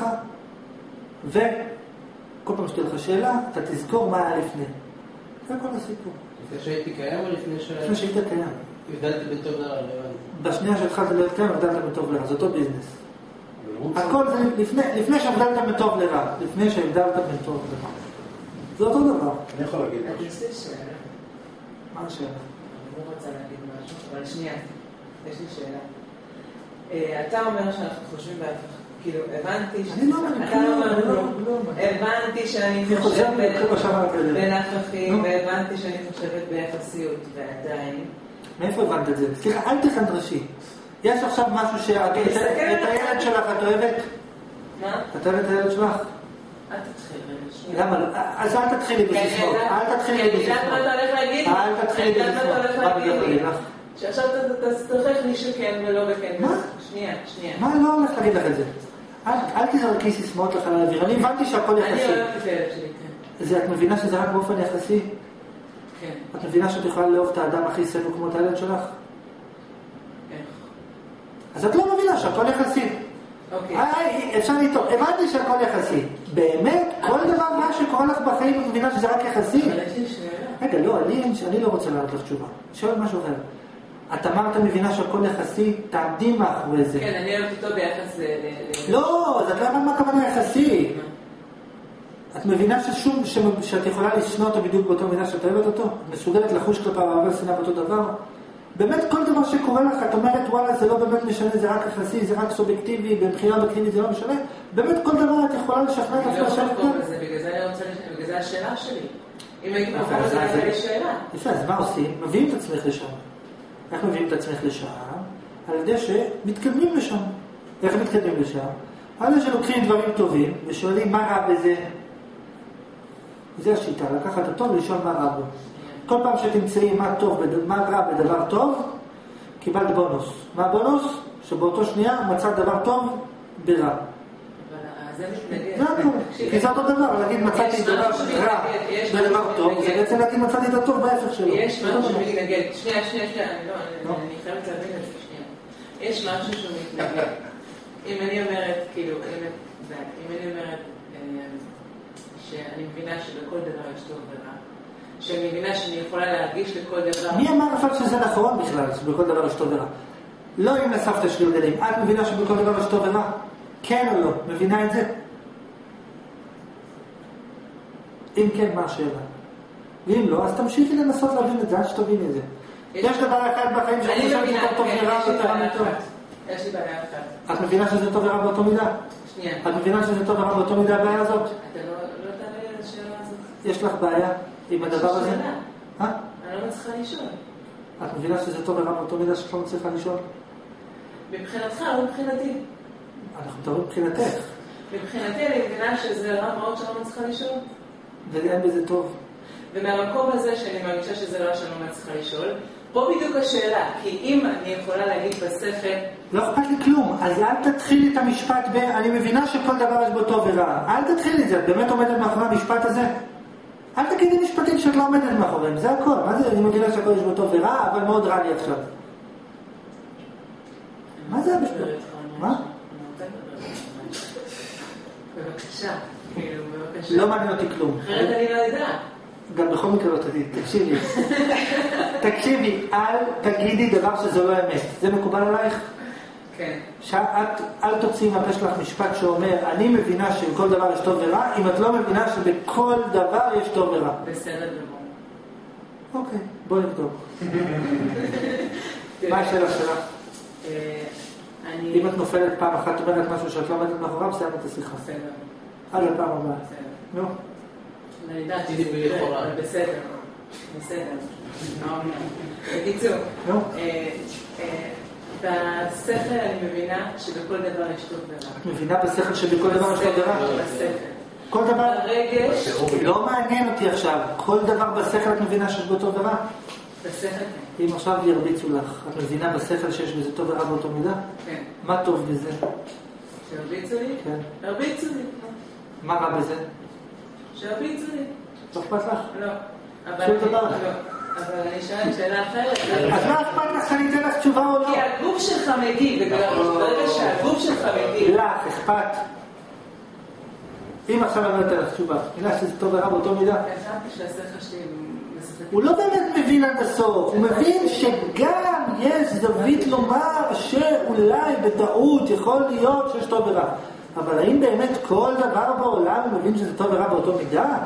וכל פעם שתהיה לך שאלה, אתה תזכור מה היה לפני. זה כל הסיפור. לפני שהייתי קיים או לפני ש... לפני שהיית קיים. הבדלתי בין טוב לרע, בשנייה שהתחלת להיות קיים, הבדלת בין טוב לרע, זה אותו ביזנס. הכל זה לפני, לפני שהבדלת בין טוב לרע, לפני שהבדלת בין טוב לרע. זה אותו דבר. אני יכול להגיד משהו. יש לי שאלה. מה השאלה? אני לא רוצה להגיד משהו, אבל שנייה, יש לי שאלה. אתה אומר שאנחנו חושבים בהפך, כאילו, הבנתי... אני לא אומר, אתה לא אומר, לא, הבנתי שאני חושבת בין הפכים, והבנתי שאני חושבת ביחסיות, ועדיין... מאיפה הבנת את זה? סליחה, אל תחנדרשי. יש עכשיו משהו שאת... את הילד שלך את אוהבת? מה? את אוהבת את הילד שלך? אל תתחיל, רגע. למה? אז אל תתחילי בסיסמאות. אל תתחילי בסיסמאות. כי אני יודעת מה אתה הולך להגיד. אל תתחילי בסיסמאות. מה בגלל להגיד לך? שעכשיו אתה תוכיח לי שכן ולא וכן. מה? שנייה, שנייה. מה? לא הולך להגיד לך את זה. אל תזרקי סיסמאות לך לאוויר. אני הבנתי שהכל יחסי. אני אוהבת את הילד שלי, כן. זה, את מבינה שזה רק באופן יחסי? כן. את מבינה שאת יכולה לאהוב את האדם הכי סנו כמו את הילד שלך? איך? אז את לא מבינה שהכל יחסי. אוקיי. איי, אפשר לטעום, הבנתי שהכל יחסי. באמת, כל דבר מה שקורה לך בחיים, את מבינה שזה רק יחסי? אבל יש לי שאלה. רגע, לא, אני, אני לא רוצה לענות לך תשובה. שואל משהו אחר. את אמרת מבינה שהכל יחסי, תעמדי מאחורי זה. כן, אני אוהבת אותו ביחס ל... לא, אז את לא אמרת מה הכוונה יחסי. את מבינה ששום, שאת יכולה לשנוא אותו בדיוק באותו מידה שאת אוהבת אותו? מסוגלת לחוש כלפיו אהבה ושנאה באותו דבר? באמת כל דבר שקורה לך, את אומרת וואלה זה לא באמת משנה, זה רק יחסי, זה רק סובייקטיבי, בבחירה בקלינית זה לא משנה? באמת כל דבר את יכולה לשכנע את אני לא עצמך יכולה שאת לקרוא בזה, בגלל זה אני רוצה לשאלה, בגלל זה השאלה שלי. אם הייתי מקום בזה, הייתה לי שאלה. יפה, אז מה עושים? מביאים את עצמך לשם. איך מביאים את עצמך לשם? על ידי שמתקדמים לשם. איך מתקדמים לשם? על ידי שלוקחים דברים טובים ושואלים מה רע בזה. זה השיטה, לקחת את הטוב ולשאול מה רע בו. כל פעם שתמצאי מה טוב, מה רע בדבר טוב, קיבלת בונוס. מה הבונוס? שבאותו שנייה מצאת דבר טוב ברע. אבל זה מתנגד. זה הכל. כי זה אותו דבר, להגיד מצאתי דבר רע בדבר טוב, זה בעצם להגיד מצאתי את הטוב בהפך שלו. יש משהו שמתנגד. שנייה, שנייה, שנייה, אני חייבת להבין את זה, שנייה. יש משהו שמתנגד. אם אני אומרת, כאילו, אם אני אומרת שאני מבינה שבכל דבר יש טוב ורע, שאני מבינה שאני יכולה להרגיש לכל דבר... מי אמר אבל שזה נכון בכלל, שבכל דבר יש טוב ורע? לא אם לסבתא שלי וגלים, את מבינה שבכל דבר יש טוב ורע? כן או לא? מבינה את זה? אם כן, מה השאלה? ואם לא, אז תמשיכי לנסות להבין את זה, עד שתבין את זה. יש דבר אחד בחיים שאת חושבת יותר טוב ורע ויותר מטוב. יש לי בעיה אחת. את מבינה שזה טוב ורע באותו מידה? שנייה. את מבינה שזה טוב ורע באותו מידה הבעיה הזאת? אתה לא תענה לי על השאלה הזאת. יש לך בעיה עם הדבר הזה? שאלה. אה? אני לא מצליחה לשאול. את מבינה שזה טוב ורע באותו מידה שאת לא מצליחה לשאול? מבחינתך, לא מבחינתי. אנחנו מדברים מבחינתך. מבחינתי אני מבינה שזה רע מאוד שאני לא מצליחה לשאול. ואין בזה טוב. ומהמקום הזה שאני מרגישה שזה רע שאני לא מצליחה לשאול, פה בדיוק השאלה, כי אם אני יכולה להגיד בשכל... לא אכפת לי כלום, אז אל תתחילי את המשפט ב... אני מבינה שכל דבר יש בו טוב ורע. אל תתחילי את זה, את באמת עומדת מאחורי המשפט הזה? אל תגידי משפטים שאת לא עומדת מאחוריהם, זה הכל. מה זה? אני מבינה שהכל יש בו טוב ורע, אבל מאוד רע לי עכשיו. מה זה המשפט? מה? בבקשה, כאילו, בבקשה. לא מעניין אותי כלום. אחרת אני לא יודע. גם בכל מקרה לא תגידי, תקשיבי. תקשיבי, אל תגידי דבר שזה לא אמת. זה מקובל עלייך? כן. שאת, אל תוציאי מהפה שלך משפט שאומר, אני מבינה שבכל דבר יש טוב ורע, אם את לא מבינה שבכל דבר יש טוב ורע. בסדר גמור. אוקיי, בואי נבדוק. מה השאלה שלך? אם את נופלת פעם אחת, אומרת משהו שאת לא עומדת מאחוריו, סיימת את השיחה. בסדר. עד הפעם הבאה. בסדר. נו. אני יודעת שזה לכאורה. בסדר. בסדר. בקיצור. נו. בשכל אני מבינה שבכל דבר יש טוב ורע. את מבינה בשכל שבכל דבר יש טוב ורע? בשכל. כל דבר... ברגש... לא מעניין אותי עכשיו. כל דבר בשכל את מבינה שיש בו טוב ורע? בשכל כן. אם עכשיו ירביצו לך, את מבינה בשכל שיש בזה טוב ורע באותו מידה? כן. מה טוב בזה? שהרביצו לי? כן. הרביצו לי. מה רע בזה? שהרביצו לי. לא אכפת לך? לא. שום דבר? לא. אבל אני שאלה שאלה אחרת. אז מה אכפת לך שאני אתן לך תשובה או לא? כי הגוף שלך מגיב, ברגע שהגוף שלך מגיב. לך, אכפת. אם עכשיו אני לא אתן לך תשובה, מילה שזה טוב ורע באותו מידה. חשבתי שהשכל שלי משחק. הוא לא באמת מבין עד הסוף, הוא מבין שגם יש זווית לומר שאולי בטעות יכול להיות שיש טוב ורע. אבל האם באמת כל דבר בעולם הוא מבין שזה טוב ורע באותו מידה?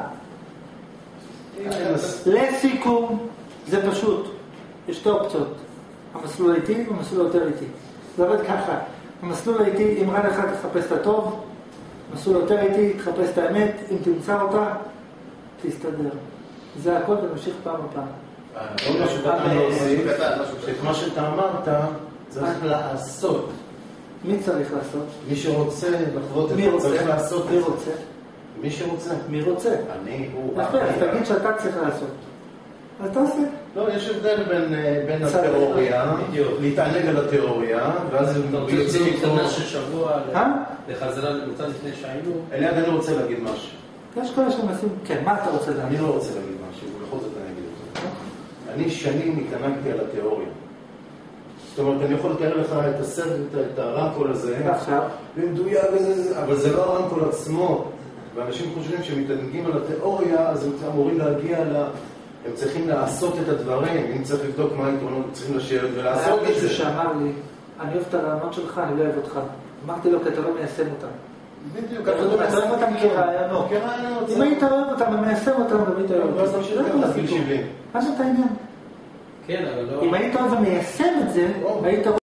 לסיכום, זה פשוט. יש שתי אופציות. המסלול האיטי והמסלול יותר איטי. זה עובד ככה. המסלול האיטי, אם רע לך תחפש את הטוב, המסלול יותר איטי, תחפש את האמת, אם תמצא אותה, תסתדר. זה הכל ונמשיך פעם הפעם. עוד משהו קטן להוסיף, את מה שאתה אמרת, צריך לעשות. מי צריך לעשות? מי שרוצה לחוות את מי זה, רוצה? צריך לעשות. מי רוצה? מי שרוצה. מי רוצה? אני, הוא. יפה, אז תגיד שאתה צריך לעשות. אז תעשה. לא, יש הבדל בין, בין התיאוריה, להתענג על התיאוריה, ואז יוצאים איתו... ששבוע אה? לחזרה למצב לפני שהיינו. אליעד, אני רוצה להגיד משהו. יש כאלה שמנסים, כן, מה אתה רוצה להגיד? אני לא רוצה להגיד משהו, בכל זאת אני אגיד אותו. אני שנים התענגתי על התיאוריה. זאת אומרת, אני יכול לתאר לך את הסרט, את הרמקול הזה, ועכשיו? במדויק וזה, אבל זה לא הרמקול עצמו. ואנשים חושבים שמתענגים על התיאוריה, אז הם אמורים להגיע ל... הם צריכים לעשות את הדברים, אם צריך לבדוק מה היתרונות, צריכים לשבת ולעשות את זה. היה מישהו שאמר לי, אני אוהב את הרעיונות שלך, אני לא אוהב אותך. אמרתי לו, כי אתה לא מיישם אותם. בדיוק, אתה לא מיישם אותם כרעיונות. כרעיונות. אם היית אוהב אותם ומיישם אותם, גם היית אוהב לא, אז תמשיך גם לגיל שבעים. מה זה את העניין? כן, אבל לא... אם היית אוהב ומיישם את זה, היית